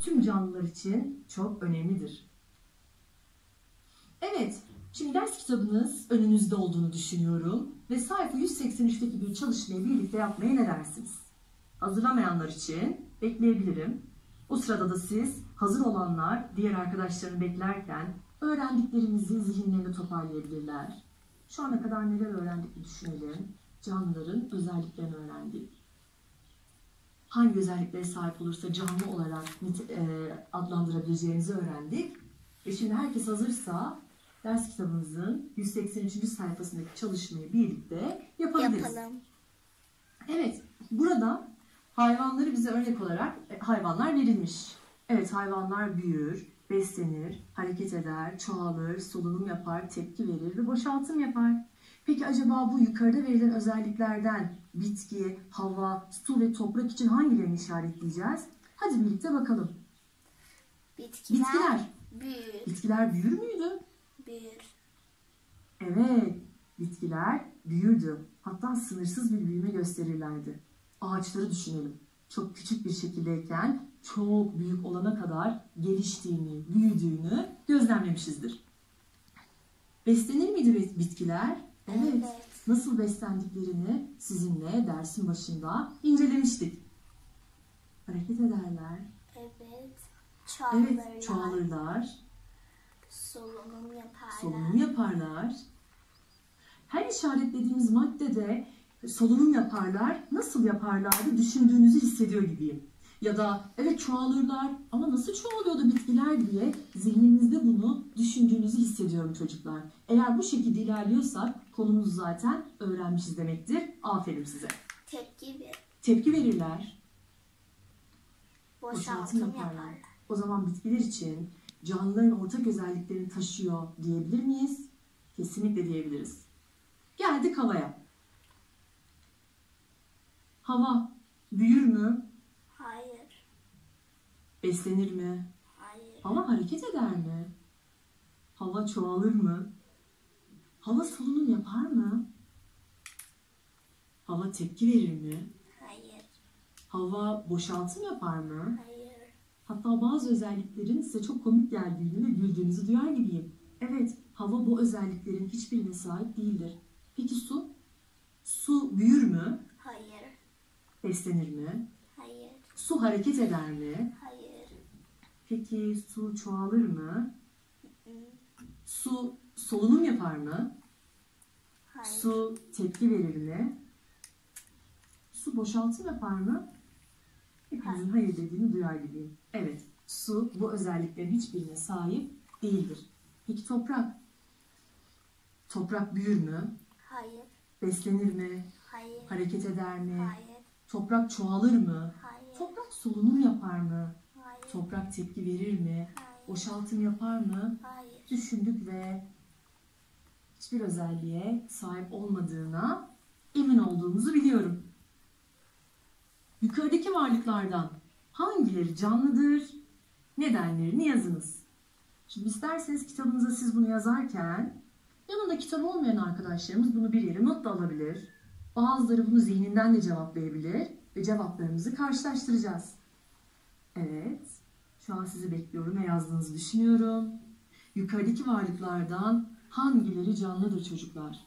tüm canlılar için çok önemlidir. Evet, şimdi ders kitabınız önünüzde olduğunu düşünüyorum ve sayfa 183'teki bir çalışmayı birlikte yapmaya ne dersiniz? Hazırlamayanlar için bekleyebilirim. O sırada da siz hazır olanlar diğer arkadaşlarını beklerken öğrendiklerimizi zihinlerinde toparlayabilirler. Şu ana kadar neler öğrendik bir düşünelim. Canlıların özelliklerini öğrendik. Hangi özelliklere sahip olursa canlı olarak adlandırabileceğimizi öğrendik. Ve şimdi herkes hazırsa ders kitabımızın 183. sayfasındaki çalışmayı birlikte yapabiliriz. Yapalım. Evet, burada hayvanları bize örnek olarak hayvanlar verilmiş. Evet, hayvanlar büyür, beslenir, hareket eder, çoğalır, solunum yapar, tepki verir ve boşaltım yapar. Peki acaba bu yukarıda verilen özelliklerden bitki, hava, su ve toprak için hangilerini işaretleyeceğiz? Hadi birlikte bakalım. Bitkiler. Büyür. Bitkiler büyür müydü? Büyür. Evet, bitkiler büyürdü. Hatta sınırsız bir büyüme gösterirlerdi. Ağaçları düşünelim. Çok küçük bir şekildeyken çok büyük olana kadar geliştiğini, büyüdüğünü gözlemlemişizdir. Beslenir miydi bitkiler? Evet. Nasıl beslendiklerini sizinle dersin başında incelemiştik. Hareket ederler. Evet. Çoğalırlar. Evet, çoğalırlar. Solunum yaparlar. Her işaretlediğimiz maddede solunum yaparlar. Nasıl yaparlardı düşündüğünüzü hissediyor gibiyim. Ya da evet çoğalırlar ama nasıl çoğalıyordu bitkiler diye zihninizde bunu düşündüğünüzü hissediyorum çocuklar. Eğer bu şekilde ilerliyorsak konumuzu zaten öğrenmişiz demektir. Aferin size. Tepki verirler. Boşaltım yaparlar. O zaman bitkiler için canlıların ortak özelliklerini taşıyor diyebilir miyiz? Kesinlikle diyebiliriz. Geldik havaya. Hava büyür mü? Hayır. Beslenir mi? Hayır. Hava hareket eder mi? Hava çoğalır mı? Hava solunum yapar mı? Hava tepki verir mi? Hayır. Hava boşaltım yapar mı? Hayır. Hatta bazı özelliklerin size çok komik geldiğini ve güldüğünüzü duyar gibiyim. Evet, hava bu özelliklerin hiçbirine sahip değildir. Peki su? Su büyür mü? Hayır. Beslenir mi? Hayır. Su hareket eder mi? Hayır. Peki su çoğalır mı? Su solunum yapar mı? Hayır. Su tepki verir mi? Su boşaltım yapar mı? Hepinizin hayır dediğini duyar gibiyim. Evet, su bu özelliklerin hiçbirine sahip değildir. Peki toprak? Toprak büyür mü? Hayır. Beslenir mi? Hayır. Hareket eder mi? Hayır. Toprak çoğalır mı? Hayır. Toprak solunum yapar mı? Hayır. Toprak tepki verir mi? Hayır. Boşaltım yapar mı? Hayır. Düşündük ve hiçbir özelliğe sahip olmadığına emin olduğumuzu biliyorum. Yukarıdaki varlıklardan hangileri canlıdır? Nedenlerini yazınız. Şimdi isterseniz kitabınıza siz bunu yazarken yanında kitap olmayan arkadaşlarımız bunu bir yere not da alabilir. Bazıları bunu zihninden de cevaplayabilir ve cevaplarımızı karşılaştıracağız. Evet, şu an sizi bekliyorum ve yazdığınızı düşünüyorum. Yukarıdaki varlıklardan hangileri canlıdır çocuklar?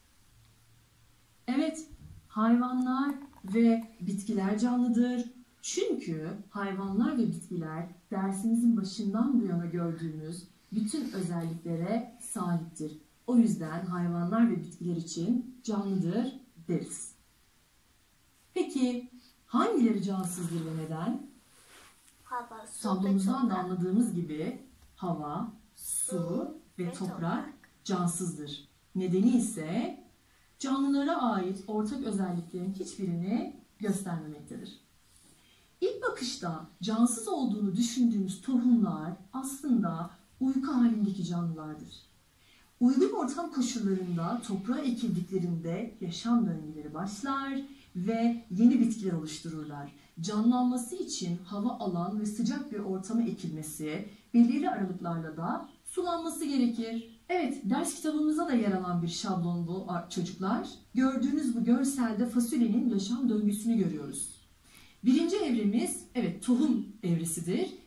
Evet, hayvanlar ve bitkiler canlıdır. Çünkü hayvanlar ve bitkiler dersimizin başından bu yana gördüğümüz bütün özelliklere sahiptir. O yüzden hayvanlar ve bitkiler için canlıdır deriz. Peki hangileri cansızdır ve neden? Hava, su Tablomuzdan da anladığımız gibi hava, su ve toprak cansızdır. Nedeni ise canlılara ait ortak özelliklerin hiçbirini göstermemektedir. İlk bakışta cansız olduğunu düşündüğümüz tohumlar aslında uyku halindeki canlılardır. Uygun ortam koşullarında toprağa ekildiklerinde yaşam döngüleri başlar ve yeni bitkiler oluştururlar. Canlanması için hava alan ve sıcak bir ortama ekilmesi, belirli aralıklarla da sulanması gerekir. Evet, ders kitabımızda da yer alan bir şablon bu çocuklar. Gördüğünüz bu görselde fasulyenin yaşam döngüsünü görüyoruz. Birinci evremiz, evet tohum evresidir.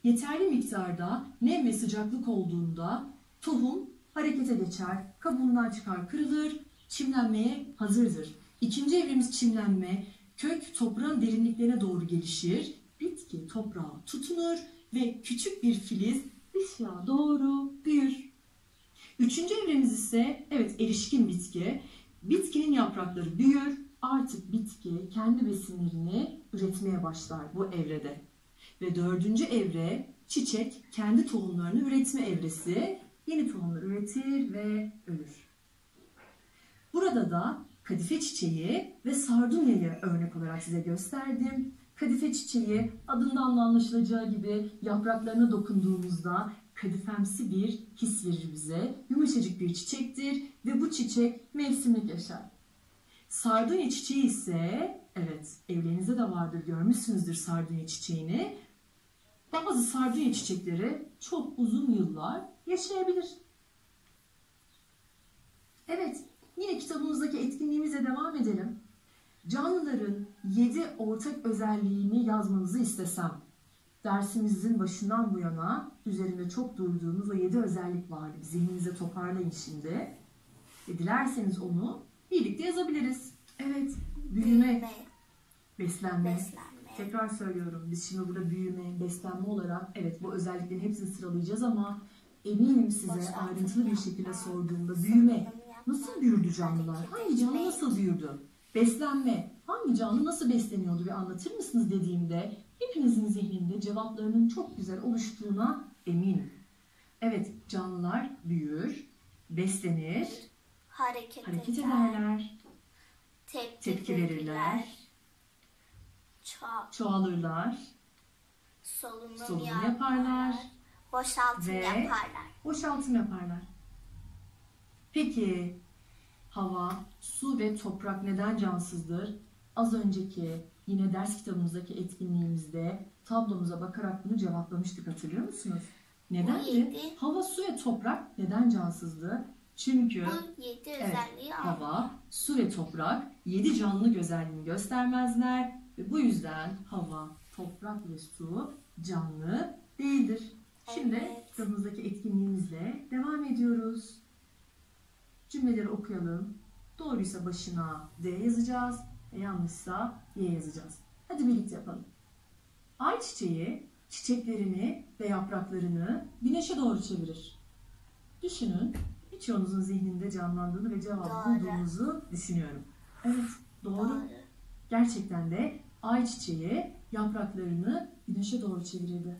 yeterli miktarda nem ve sıcaklık olduğunda tohum harekete geçer, kabuğundan çıkar, kırılır, çimlenmeye hazırdır. İkinci evremiz çimlenme. Kök toprağın derinliklerine doğru gelişir. Bitki toprağa tutunur ve küçük bir filiz dışa doğru büyür. Üçüncü evremiz ise erişkin bitki. Bitkinin yaprakları büyür. Artık bitki kendi besinlerini üretmeye başlar bu evrede. Ve dördüncü evre çiçek kendi tohumlarını üretme evresi. Yeni tohumlar üretir ve ölür. Burada da kadife çiçeği ve sardunyayı örnek olarak size gösterdim. Kadife çiçeği adından da anlaşılacağı gibi yapraklarına dokunduğumuzda kadifemsi bir his verir bize. Yumuşacık bir çiçektir ve bu çiçek mevsimlik yaşar. Sardunya çiçeği ise, evlerinizde de vardır, görmüşsünüzdür sardunya çiçeğini. Bazı sardunya çiçekleri çok uzun yıllar yaşayabilir. Yine kitabımızdaki etkinliğimize devam edelim. Canlıların 7 ortak özelliğini yazmanızı istesem, dersimizin başından bu yana üzerinde çok durduğumuz o 7 özellik vardı. Zihninize toparlayın şimdi. Dilerseniz onu birlikte yazabiliriz. Büyüme, beslenme. Tekrar söylüyorum, biz şimdi burada büyüme, beslenme olarak bu özelliklerin hepsini sıralayacağız ama eminim size ayrıntılı bir şekilde sorduğumda büyüme, nasıl büyüdü canlılar? Hangi canlı nasıl büyüdü? Beslenme, hangi canlı nasıl besleniyordu ve anlatır mısınız dediğimde hepinizin zihninde cevaplarının çok güzel oluştuğuna eminim. Canlılar büyür, beslenir, hareket ederler, tepki verirler, çoğalırlar, solunum yaparlar, boşaltım yaparlar. Peki hava, su ve toprak neden cansızdır? Az önceki yine ders kitabımızdaki etkinliğimizde tablomuza bakarak bunu cevaplamıştık, hatırlıyor musunuz? Nedendi? Hava, su ve toprak neden cansızdı? Çünkü hava, su ve toprak 7 canlılık özelliğini göstermezler ve bu yüzden hava, toprak ve su canlı değildir. Şimdi kitabımızdaki etkinliğimizle devam ediyoruz. Cümleleri okuyalım. Doğruysa başına D yazacağız, yanlışsa Y yazacağız. Hadi birlikte yapalım. Ayçiçeği çiçeklerini ve yapraklarını güneşe doğru çevirir. Düşünün, birçoğunuzun zihninde canlandığını ve cevabı bulduğunuzu düşünüyorum. Doğru. Gerçekten de ayçiçeği yapraklarını güneşe doğru çevirirdi.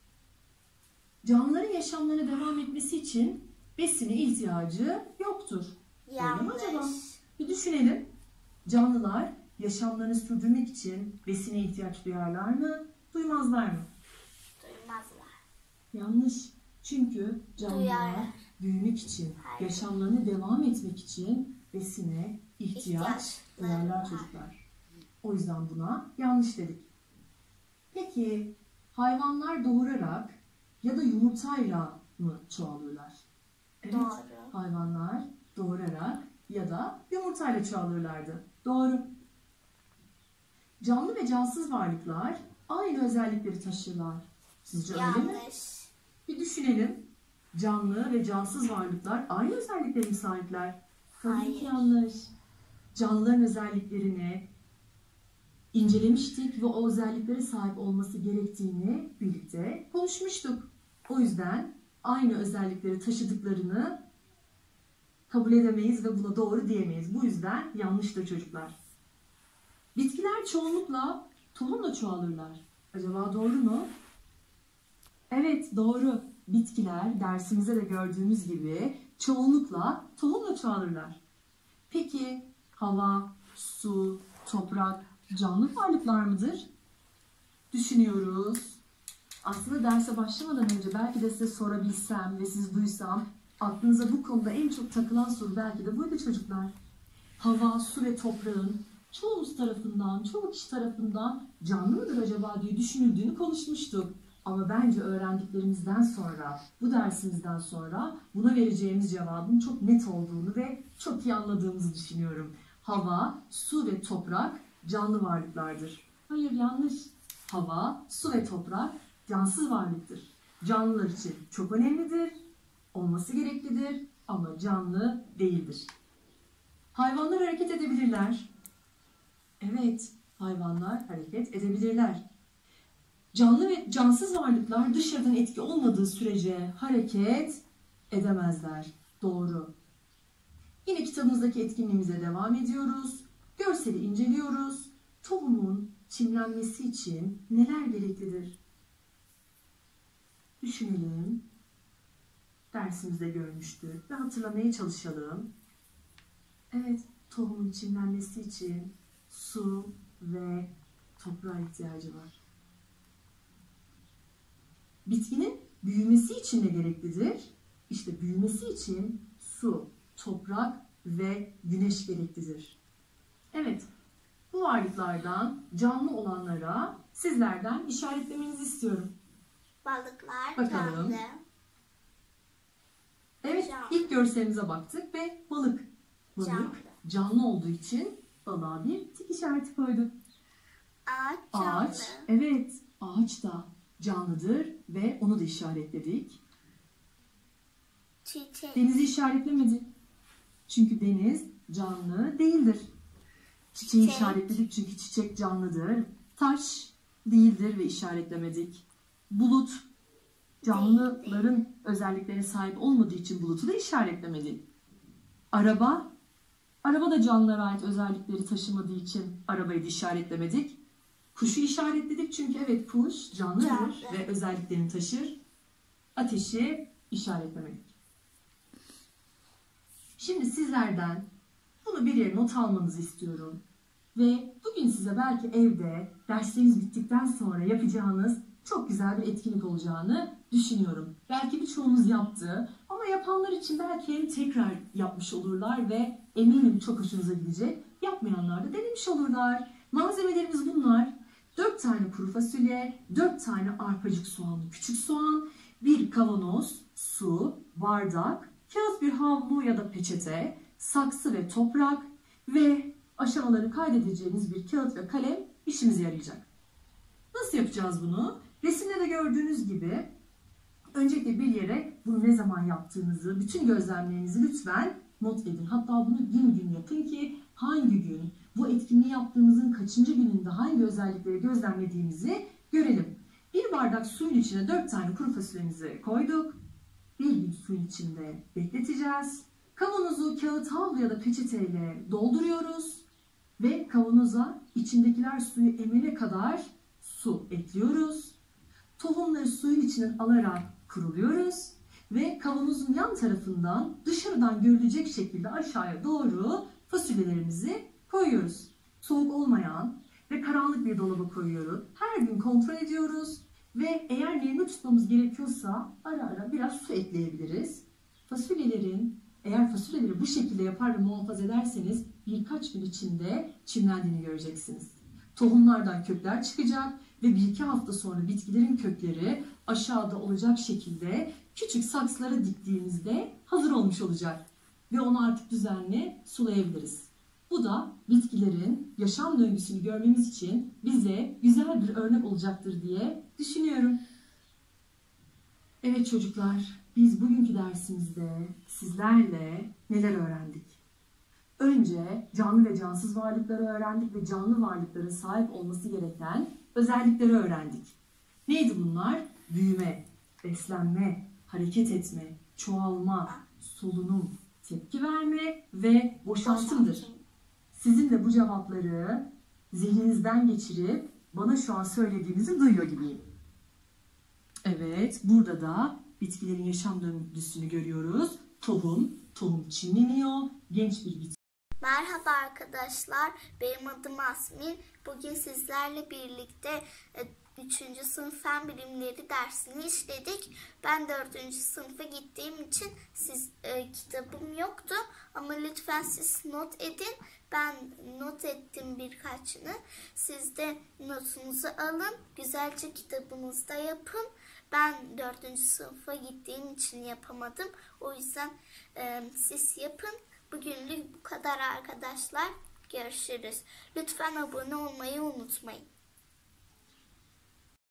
Canlıların yaşamlarına devam etmesi için besine ihtiyacı yoktur. Öyle mi acaba? Bir düşünelim. Canlılar yaşamlarını sürdürmek için besine ihtiyaç duyarlar mı? Duymazlar mı? Duymazlar. Yanlış. Çünkü canlılar büyümek için, yaşamlarına devam etmek için besine ihtiyaç duyarlar çocuklar. O yüzden buna yanlış dedik. Peki hayvanlar doğurarak ya da yumurtayla mı çoğalırlar? Doğru. Hayvanlar doğurarak ya da yumurtayla çoğalırlardı. Doğru. Canlı ve cansız varlıklar aynı özellikleri taşırlar. Sizce öyle mi? Bir düşünelim. Canlı ve cansız varlıklar aynı özelliklere mi sahipler? Tabii ki yanlış. Canlıların özelliklerini incelemiştik ve o özelliklere sahip olması gerektiğini birlikte konuşmuştuk. O yüzden aynı özellikleri taşıdıklarını kabul edemeyiz ve buna doğru diyemeyiz. Bu yüzden yanlıştır çocuklar. Bitkiler çoğunlukla tohumla çoğalırlar. Acaba doğru mu? Evet, doğru. Bitkiler dersimizde de gördüğümüz gibi çoğunlukla tohumla çoğalırlar. Peki hava, su, toprak canlı varlıklar mıdır? Düşünüyoruz. Aslında derse başlamadan önce belki de size sorabilsem ve siz duysam aklınıza bu konuda en çok takılan soru belki de buydu çocuklar. Hava, su ve toprağın çoğumuz tarafından, çoğu kişi tarafından canlı mıdır acaba diye düşünüldüğünü konuşmuştuk. Ama bence öğrendiklerimizden sonra, bu dersimizden sonra buna vereceğimiz cevabın çok net olduğunu ve çok iyi anladığımızı düşünüyorum. Hava, su ve toprak canlı varlıklardır. Hayır, yanlış. Hava, su ve toprak cansız varlıktır. Canlılar için çok önemlidir, olması gereklidir ama canlı değildir. Hayvanlar hareket edebilirler. Evet, hayvanlar hareket edebilirler. Canlı ve cansız varlıklar dışarıdan etki olmadığı sürece hareket edemezler. Doğru. Yine kitabımızdaki etkinliğimize devam ediyoruz. Görseli inceliyoruz. Tohumun çimlenmesi için neler gereklidir? Düşünelim. Dersimizde görmüştük ve hatırlamaya çalışalım. Evet, tohumun çimlenmesi için su ve toprağa ihtiyacı var. Bitkinin büyümesi için ne gereklidir? İşte büyümesi için su, toprak ve güneş gereklidir. Evet, bu varlıklardan canlı olanlara sizlerden işaretlemenizi istiyorum. Balıklar Bakalım. canlı. Evet, Canlı. ilk görselimize baktık ve balık. Balık canlı olduğu için balığa bir tik işareti koyduk. Ağaç canlı. Ağaç, evet, ağaç da canlıdır ve onu da işaretledik. Çiçek. Denizi işaretlemedik. Çünkü deniz canlı değildir. Çiçeği Çiçek. işaretledik çünkü çiçek canlıdır. Taş değildir ve işaretlemedik. Bulut canlıların özelliklerine sahip olmadığı için bulutu da işaretlemedik. Araba da canlılara ait özellikleri taşımadığı için arabayı da işaretlemedik. Kuşu işaretledik çünkü evet kuş canlıdır Canlı. ve özelliklerini taşır. Ateşi işaretlemedik. Şimdi sizlerden bunu bir yere not almanızı istiyorum. Ve bugün size belki evde dersleriniz bittikten sonra yapacağınız çok güzel bir etkinlik olacağını düşünüyorum. Belki birçoğunuz yaptı ama yapanlar için belki tekrar yapmış olurlar ve eminim çok hoşunuza gidecek. Yapmayanlar da denemiş olurlar. Malzemelerimiz bunlar. 4 tane kuru fasulye, 4 tane arpacık soğanlı küçük soğan, bir kavanoz, su, bardak, kağıt bir havlu ya da peçete, saksı ve toprak ve aşamaları kaydedeceğiniz bir kağıt ve kalem işimize yarayacak. Nasıl yapacağız bunu? Resimde de gördüğünüz gibi öncelikle bir yere bunu ne zaman yaptığınızı, bütün gözlemlerinizi lütfen not edin. Hatta bunu gün yapın ki hangi gün, bu etkinliği yaptığımızın kaçıncı gününde hangi özellikleri gözlemlediğimizi görelim. Bir bardak suyun içine 4 tane kuru fasulyemizi koyduk. Bir gün suyun içinde bekleteceğiz. Kavanozu kağıt havlu ya da peçeteyle dolduruyoruz. Ve kavanoza içindekiler suyu emene kadar su ekliyoruz. Tohumları suyun içinden alarak kuruluyoruz. Ve kavanozun yan tarafından dışarıdan görülecek şekilde aşağıya doğru fasulyelerimizi koyuyoruz. Soğuk olmayan ve karanlık bir dolaba koyuyoruz. Her gün kontrol ediyoruz. Ve eğer nemli tutmamız gerekiyorsa ara ara biraz su ekleyebiliriz. Eğer fasulyeleri bu şekilde yapar ve muhafaza ederseniz birkaç gün içinde çimlendiğini göreceksiniz. Tohumlardan kökler çıkacak ve 1-2 hafta sonra bitkilerin kökleri aşağıda olacak şekilde küçük saksılara diktiğimizde hazır olmuş olacak. Ve onu artık düzenli sulayabiliriz. Bu da bitkilerin yaşam döngüsünü görmemiz için bize güzel bir örnek olacaktır diye düşünüyorum. Evet çocuklar, biz bugünkü dersimizde sizlerle neler öğrendik? Önce canlı ve cansız varlıkları öğrendik ve canlı varlıkların sahip olması gereken özellikleri öğrendik. Neydi bunlar? Büyüme, beslenme, hareket etme, çoğalma, solunum, tepki verme ve boşaltımdır. Sizin de bu cevapları zihninizden geçirip bana şu an söylediğinizi duyuyor gibiyim. Evet, burada da bitkilerin yaşam döngüsünü görüyoruz. Tohum çimleniyor, genç bir bitki. Merhaba arkadaşlar, benim adım Asmin. Bugün sizlerle birlikte 3. sınıf fen bilimleri dersini işledik. Ben 4. sınıfa gittiğim için kitabım yoktu. Ama lütfen siz not edin. Ben not ettim birkaçını. Siz de notunuzu alın. Güzelce kitabınızda yapın. Ben 4. sınıfa gittiğim için yapamadım. O yüzden siz yapın. Bugünlük bu kadar arkadaşlar. Görüşürüz. Lütfen abone olmayı unutmayın.